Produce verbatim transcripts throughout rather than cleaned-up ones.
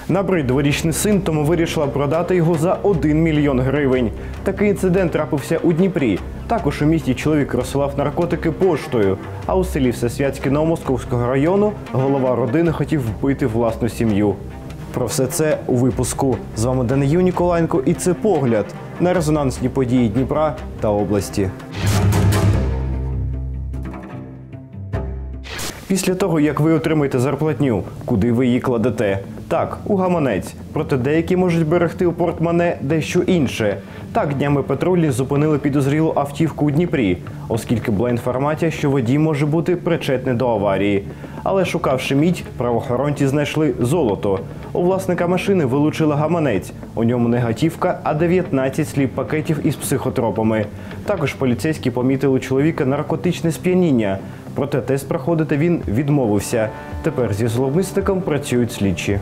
Набрид дворічний син, тому вирішила продати його за один мільйон гривень. Такий інцидент трапився у Дніпрі. Також у місті чоловік розсилав наркотики поштою. А у селі Всесвятське Новомосковського району голова родини хотів вбити власну сім'ю. Про все це у випуску. З вами Даниїл Ніколаєнко і це погляд на резонансні події Дніпра та області. Після того, як ви отримаєте зарплатню, куди ви її кладете? Так, у гаманець. Проте деякі можуть берегти у портмоне дещо інше. Так, днями патрульні зупинили підозрілу автівку у Дніпрі, оскільки була інформація, що водій може бути причетний до аварії. Але шукавши мідь, правоохоронці знайшли золото. У власника машини вилучили гаманець. У ньому не готівка, а дев'ятнадцять сліп-пакетів із психотропами. Також поліцейські помітили у чоловіка наркотичне сп'яніння. Проте тест проходити він відмовився. Тепер зі зловмисником працюють слідчі.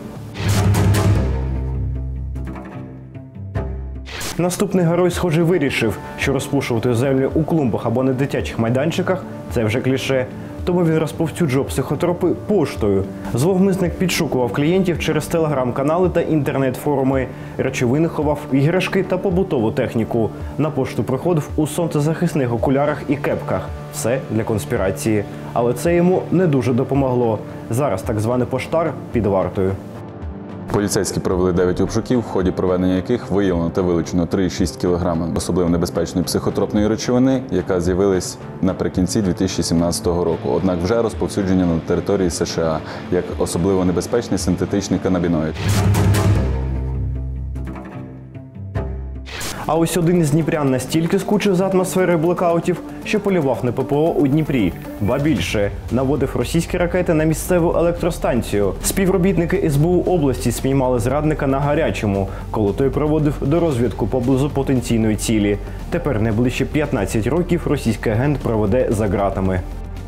Наступний герой, схоже, вирішив, що розпушувати землю у клумбах або на дитячих майданчиках – це вже кліше. Тому він розповсюджував психотропи поштою. Зловмисник підшукував клієнтів через телеграм-канали та інтернет-форуми. Речовини ховав іграшки та побутову техніку. На пошту приходив у сонцезахисних окулярах і кепках. Все для конспірації. Але це йому не дуже допомогло. Зараз так званий поштар під вартою. Поліцейські провели дев'ять обшуків, в ході проведення яких виявлено та вилучено три цілих шість десятих кілограма особливо небезпечної психотропної речовини, яка з'явилась наприкінці дві тисячі сімнадцятого року, однак вже розповсюджена на території США, як особливо небезпечний синтетичний канабіноїд. А ось один із дніпрян настільки скучив за атмосферою блекаутів, що полював на ППО у Дніпрі. Ба більше, наводив російські ракети на місцеву електростанцію. Співробітники ес бе у області спіймали зрадника на гарячому, коли той проводив дорозвідку поблизу потенційної цілі. Тепер найближче п'ятнадцять років російський агент проведе за ґратами.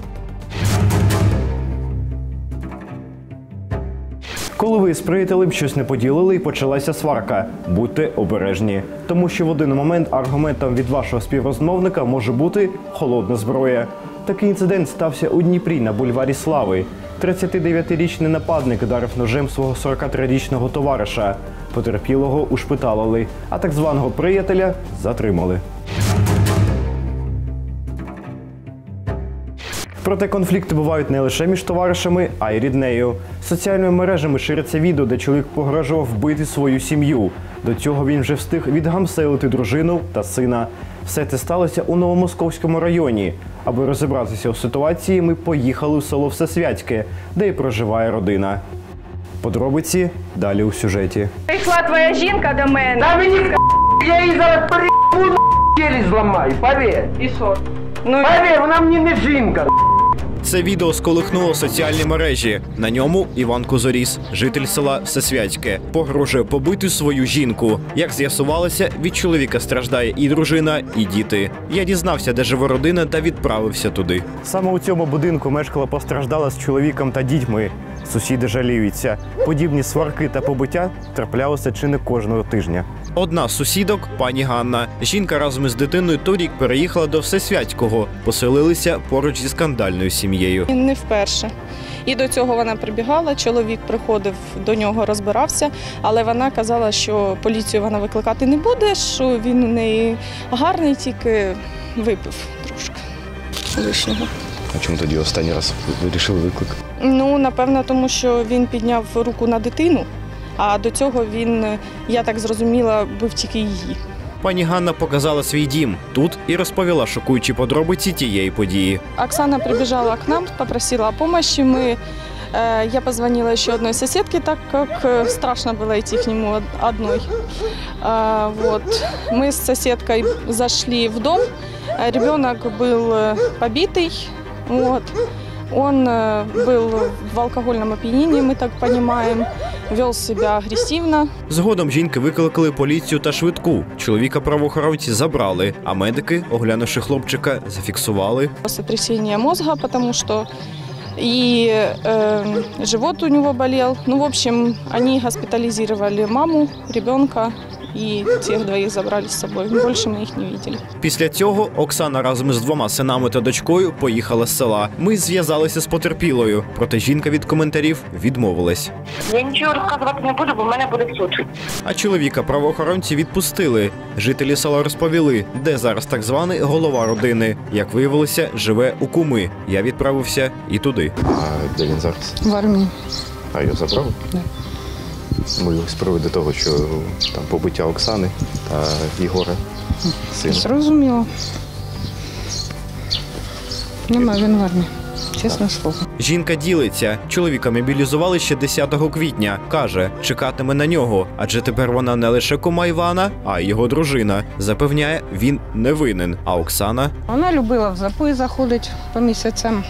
Коли ви з приятелем щось не поділили і почалася сварка, будьте обережні. Тому що в один момент аргументом від вашого співрозмовника може бути холодна зброя. Такий інцидент стався у Дніпрі на бульварі Слави. тридцятидев'ятирічний нападник ударив ножем свого сорокатрирічного товариша. Потерпілого ушпиталили, а так званого приятеля затримали. Проте конфлікти бувають не лише між товаришами, а й ріднею. Соціальними мережами шириться відео, де чоловік погрожував вбити свою сім'ю. До цього він вже встиг відгамселити дружину та сина. Все це сталося у Новомосковському районі. Аби розібратися у ситуації, ми поїхали у село Всесвятське, де і проживає родина. Подробиці далі у сюжеті. Прийшла твоя жінка до мене. Та мені я її зараз перебу, челюсть зламаю, повір. І що? Ну, повір, вона мені не жінка. Це відео сколихнуло соціальні мережі. На ньому Іван Козоріс, житель села Всесвятське, погрожує побити свою жінку. Як з'ясувалося, від чоловіка страждає і дружина, і діти. Я дізнався, де живе родина, та відправився туди. Саме у цьому будинку мешкала постраждала з чоловіком та дітьми. Сусіди жаліються. Подібні сварки та побиття траплялися чи не кожного тижня. Одна з сусідок – пані Ганна. Жінка разом із дитиною торік переїхала до Всесвятського. Поселилися поруч зі скандальною сім'єю. Не вперше. І до цього вона прибігала, чоловік приходив до нього, розбирався, але вона казала, що поліцію вона викликати не буде, що він у неї гарний, тільки випив трошки лишнього. А чому тоді останній раз вирішили виклик? Ну, напевно, тому що він підняв руку на дитину, а до цього він, я так зрозуміла, бив тільки її. Пані Ганна показала свій дім тут і розповіла шокуючі подробиці тієї події. Оксана прибежала к нам, попросила о помощи. Мы, э, я позвонила еще одной соседке, так как э, страшно было идти к нему одной. Э, вот. Мы с соседкой зашли в дом. Ребенок был побитый. Вот. Он э, был в алкогольном опьянении, мы так понимаем. Вел себе агресивно. Згодом жінки викликали поліцію та швидку. Чоловіка правоохоронці забрали, а медики, оглянувши хлопчика, зафіксували сотрясение мозга, потому что и э, живот у него болел. Ну, в общем, они госпитализировали маму, ребенка и тех двоих забрали с собой. Больше мы их не видели. Після цього Оксана разом з двома синами та дочкою поїхала з села. Ми зв'язалися з потерпілою, проте жінка від коментарів відмовилась. Я нічого розказувати не буду, бо в мене буде суд. А чоловіка правоохоронці відпустили. Жителі села розповіли, де зараз так званий голова родини. Як виявилося, живе у Куми. Я відправився і туди. А де він зараз? В армии. А його забрав? Да. Ми з приводу того, що там побиття Оксани та Єгора, сина. Зрозуміло. Нема він в армії. Чесне слово. Жінка ділиться. Чоловіка мобілізували ще десятого квітня. Каже, чекатиме на нього, адже тепер вона не лише кума Івана, а й його дружина. Запевняє, він не винен. А Оксана? Вона любила в запої заходити по місяцям.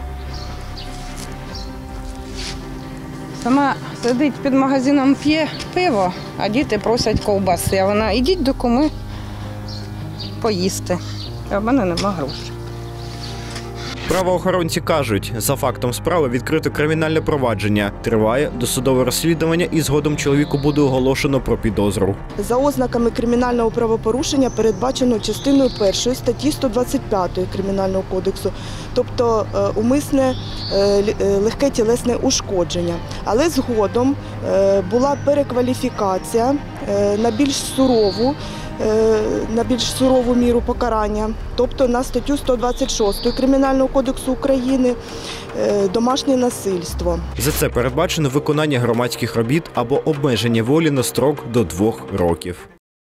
Сама сидить під магазином, п'є пиво, а діти просять ковбаси. А вона, ідіть до куми поїсти. А в мене нема грошей. Правоохоронці кажуть, за фактом справи відкрито кримінальне провадження. Триває досудове розслідування і згодом чоловіку буде оголошено про підозру. За ознаками кримінального правопорушення передбачено частиною першої статті сто двадцять п'ять Кримінального кодексу, тобто е, умисне е, легке тілесне ушкодження. Але згодом е, була перекваліфікація е, на більш сурову, на більш сурову міру покарання, тобто на статтю сто двадцять шість Кримінального кодексу України «Домашнє насильство». За це передбачено виконання громадських робіт або обмеження волі на строк до двох років.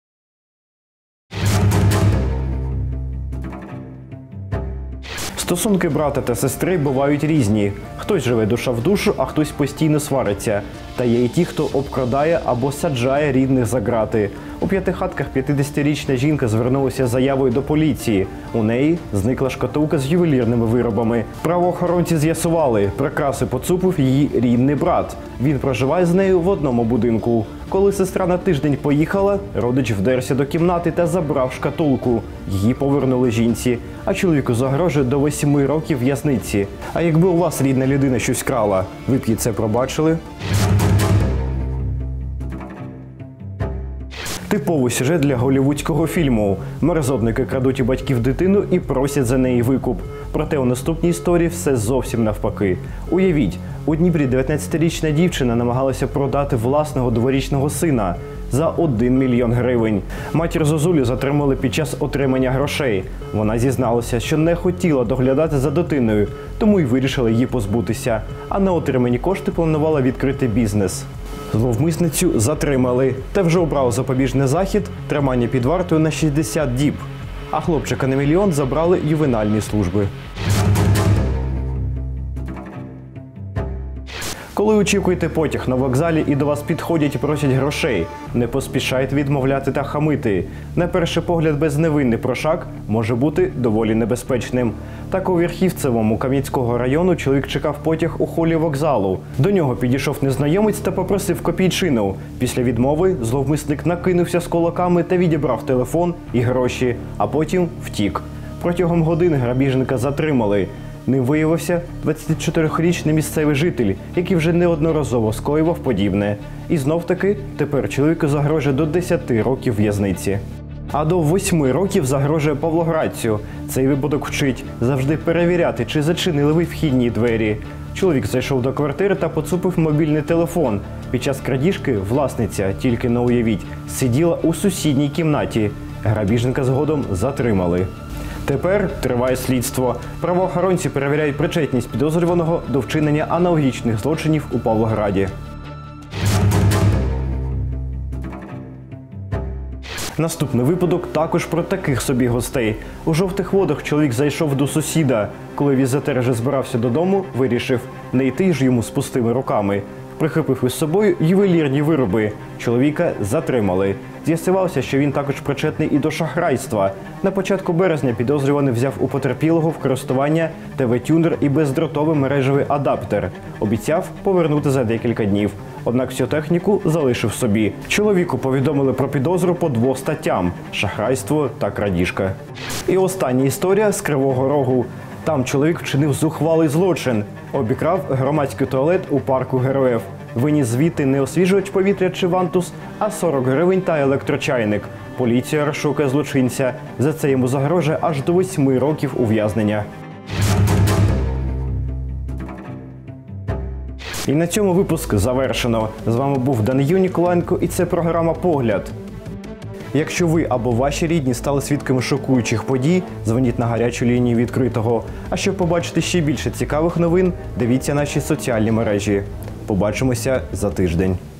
Стосунки брата та сестри бувають різні. Хтось живе душа в душу, а хтось постійно свариться. Та є і ті, хто обкрадає або саджає рідних за ґрати. У П'ятихатках п'ятдесятирічна жінка звернулася з заявою до поліції. У неї зникла шкатулка з ювелірними виробами. Правоохоронці з'ясували, прикраси поцупив її рідний брат. Він проживає з нею в одному будинку. Коли сестра на тиждень поїхала, родич вдерся до кімнати та забрав шкатулку. Її повернули жінці, а чоловіку загрожує до восьми років в'язниці. А якби у вас рідна людина щось крала, ви б їй це пробачили? Типовий сюжет для голлівудського фільму. Мерзотники крадуть у батьків дитину і просять за неї викуп. Проте у наступній історії все зовсім навпаки. Уявіть, у Дніпрі дев'ятнадцятирічна дівчина намагалася продати власного дворічного сина за один мільйон гривень. Матір Зозулю затримали під час отримання грошей. Вона зізналася, що не хотіла доглядати за дитиною, тому й вирішила її позбутися. А на отримані кошти планувала відкрити бізнес. Зловмисницю затримали та вже обрав запобіжний захід – тримання під вартою на шістдесят діб. А хлопчика на мільйон забрали ювенальні служби. Коли очікуєте потяг на вокзалі і до вас підходять і просять грошей, не поспішайте відмовляти та хамити. На перший погляд безневинний прошак може бути доволі небезпечним. Так у Верхівцевому Кам'янського району чоловік чекав потяг у холі вокзалу. До нього підійшов незнайомець та попросив копійчину. Після відмови зловмисник накинувся з кулаками та відібрав телефон і гроші, а потім втік. Протягом години грабіжника затримали. Ним виявився двадцятичотирирічний місцевий житель, який вже неодноразово скоював подібне. І знов-таки тепер чоловіку загрожує до десяти років в'язниці. А до восьми років загрожує Павлоградцю. Цей випадок вчить завжди перевіряти, чи зачинили ви вхідні двері. Чоловік зайшов до квартири та поцупив мобільний телефон. Під час крадіжки власниця, тільки не уявіть, сиділа у сусідній кімнаті. Грабіжника згодом затримали. Тепер триває слідство. Правоохоронці перевіряють причетність підозрюваного до вчинення аналогічних злочинів у Павлограді. Наступний випадок також про таких собі гостей. У Жовтих Водах чоловік зайшов до сусіда. Коли візитер вже збирався додому, вирішив не йти ж йому з пустими руками. Прихопив із собою ювелірні вироби. Чоловіка затримали. З'ясувалося, що він також причетний і до шахрайства. На початку березня підозрюваний взяв у потерпілого в користування те ве-тюнер і бездротовий мережевий адаптер. Обіцяв повернути за декілька днів. Однак всю техніку залишив собі. Чоловіку повідомили про підозру по двох статтям – шахрайство та крадіжка. І остання історія з Кривого Рогу. Там чоловік вчинив зухвалий злочин. Обікрав громадський туалет у парку Героїв. Виніс звідти не освіжувач повітря чи вантус, а сорок гривень та електрочайник. Поліція розшукує злочинця. За це йому загрожує аж до восьми років ув'язнення. І на цьому випуск завершено. З вами був Данию Ніколаєнко і це програма «Погляд». Якщо ви або ваші рідні стали свідками шокуючих подій, дзвоніть на гарячу лінію відкритого. А щоб побачити ще більше цікавих новин, дивіться наші соціальні мережі. Побачимося за тиждень.